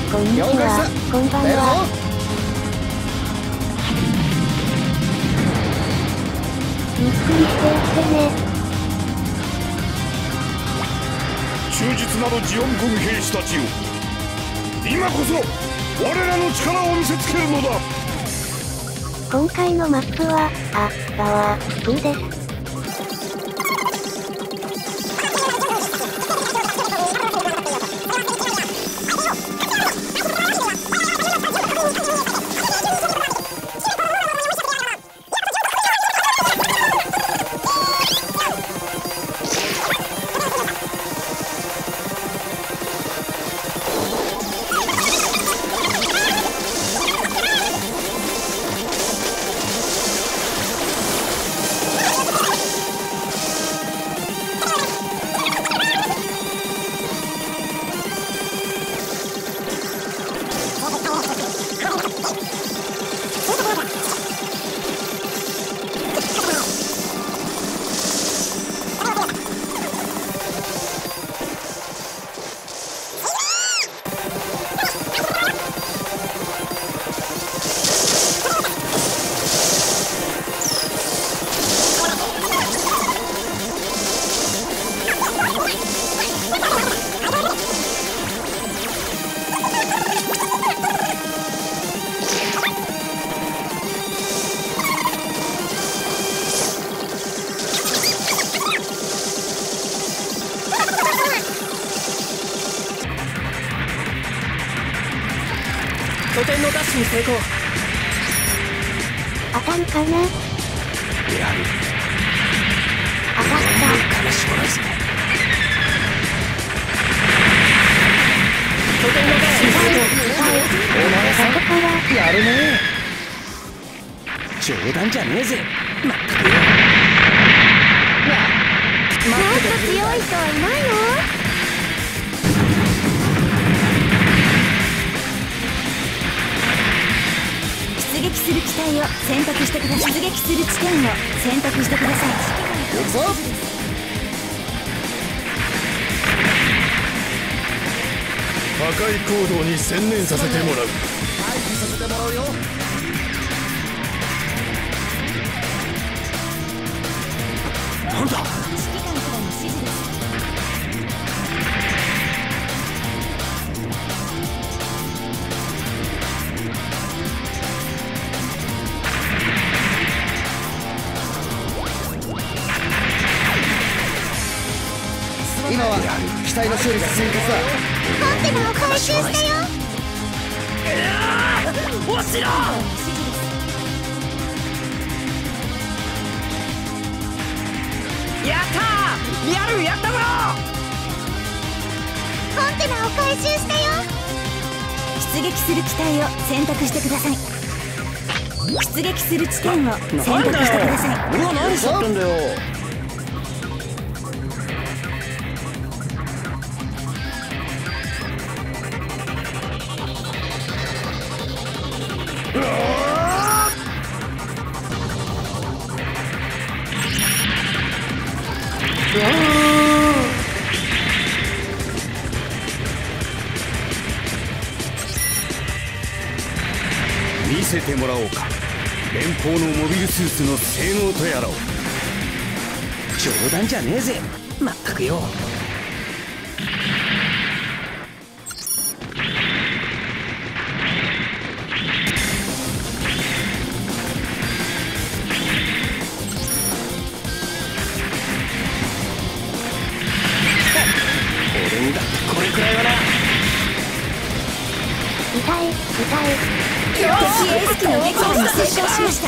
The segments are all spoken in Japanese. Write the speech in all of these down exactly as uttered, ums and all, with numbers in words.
こんにちは、こんばんは。ゆっくりしていってね。 忠実なるジオン軍兵士たちよ、今こそ我らの力を見せつけるのだ。 今回のマップは、あ、パワーツーです。 拠点のダッシュに成功。 当たるかな。 やる。 当たった。 からしもらうぜ。拠点のダッシュに成功。お前さんここからやるね。冗談じゃねえぜ。まったくよ。 もっと強い人はいないの？ 出撃する機体を選択してください。出撃する地点を選択してください。 行くぞ。 破壊行動に専念させてもらう。 退避させてもらうよ。なんだ。 指揮官からの指示です。 今は機体の修理が先決だ。 コンテナを回収したよ。 落ちろ。やったー。やるやったぞ。 コンテナを回収したよ。 出撃する機体を選択してください。出撃する地点を選択してください。 俺は何しちゃってんだよ。 見せてもらおうか、連邦のモビルスーツの性能とやらを。 冗談じゃねえぜ。まったくよ。俺にだってこれくらいはな。 痛い痛い。 敵エース機の撃破に成功しました。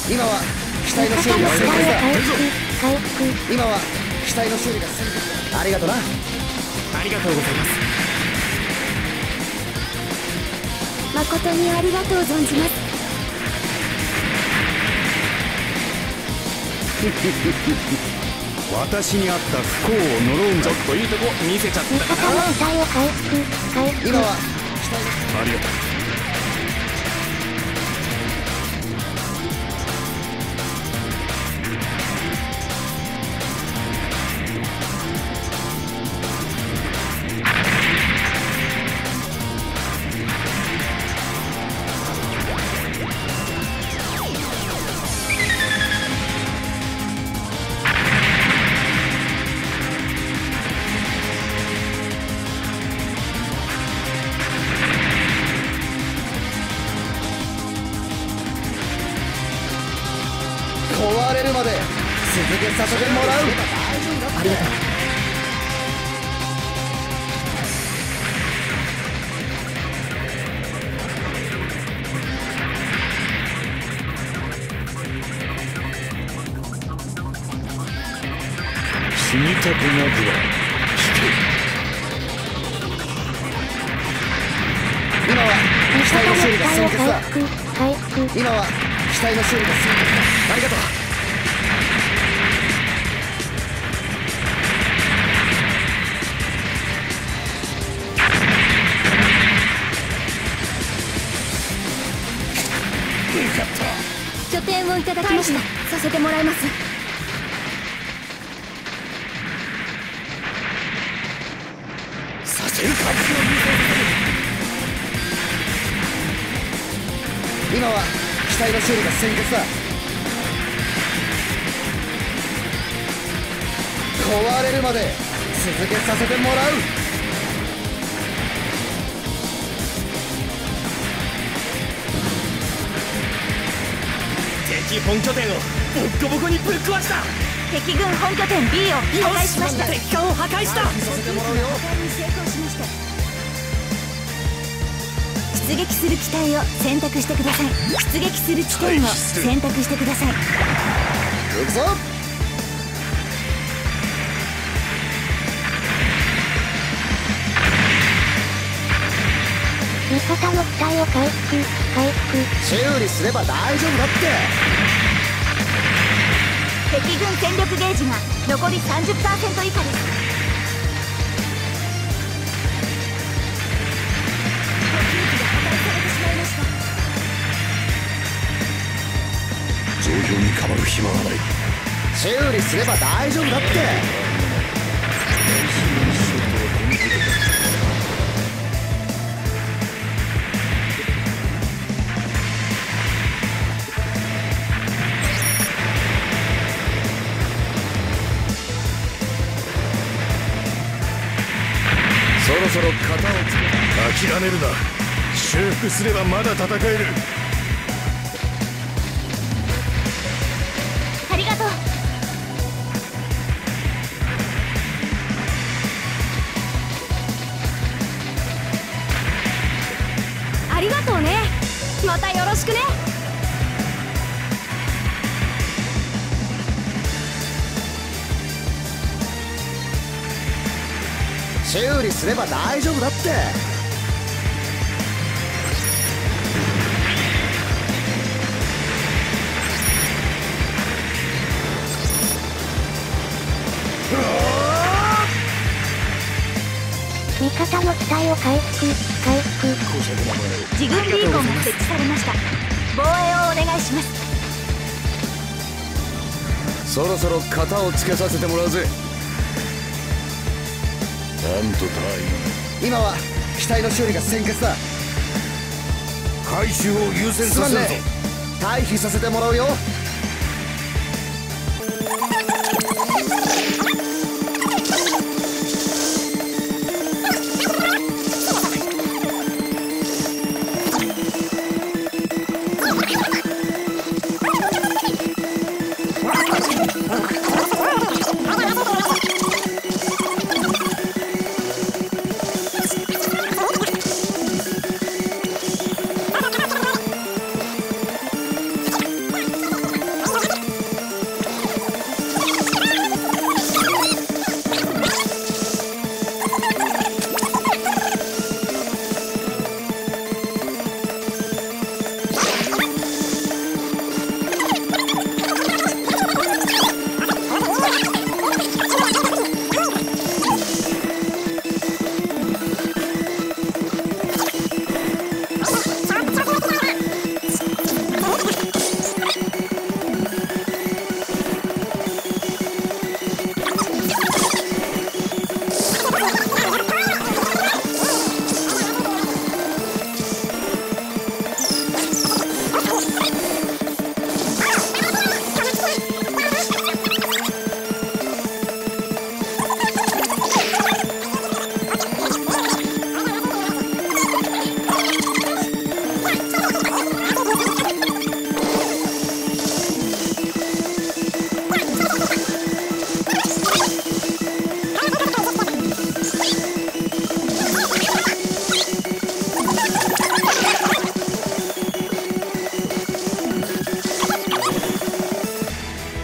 今は機体の修理が成功だ。 回復。 今は機体の修理が成功。ありがとな。 ありがとうございます。 誠にありがとう存じます。 私にあった不幸を呪うんだ。 ちょっといいとこ見せちゃった味方の機体を回復。回復。 今は機体のありがとう。 壊れるまで続けさせてもらう。 ありがとう。 死にたくなくは今は機体の修理が先決だ。 回復。 今は機体の修理が先決だ。ありがとう。 拠点をいただきました。させてもらいます。 させるか。 今は機体の修理が先決だ。壊れるまで続けさせてもらう。 敵本拠点をボッコボコにぶっ壊した。 敵軍本拠点 B を破壊しました。 敵艦を破壊した。 させてもらうよ。 破壊に成功しました。出撃する機体を選択してください。出撃する地点を選択してください。 行くぞ。 味方の機体を回復。回復。 修理すれば大丈夫だって。 敵軍戦力ゲージが残り さんじゅっパーセント 以下です。 状況に変わる暇はない。 修理すれば大丈夫だって。 そろそろ型をつけ。諦めるな。修復すればまだ戦える。 ありがとう。ありがとうね。またよろしくね。 修理すれば大丈夫だって。 味方の機体を回復。回復。 自軍ビーコンが設置されました。防衛をお願いします。 そろそろ型をつけさせてもらうぜ。なんと隊員。 今は機体の修理が先決だ。 回収を優先させるぞ。 退避させてもらうよ。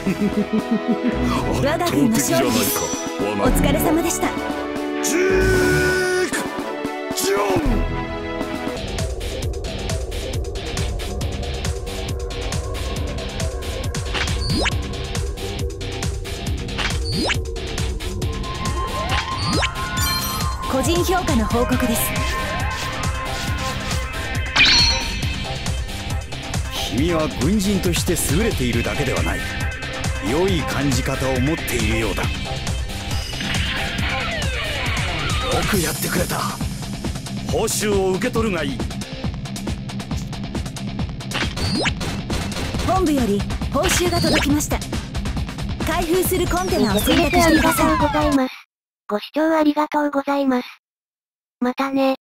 我が軍の勝利です。お疲れ様でした。 ジークジオン。 個人評価の報告です。 君は軍人として優れているだけではない。良い感じ方を持っているようだ。 よくやってくれた。報酬を受け取るがいい。 本部より報酬が届きました。開封するコンテナを見てくれ選択してくだてありがとうさい。 ございます。ご視聴ありがとうございます。またね。